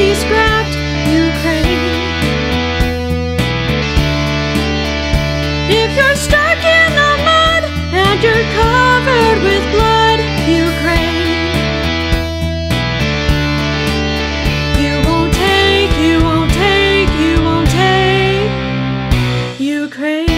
be scrapped, Ukraine. If you're stuck in the mud and you're covered with blood, Ukraine. You won't take, you won't take, you won't take, Ukraine.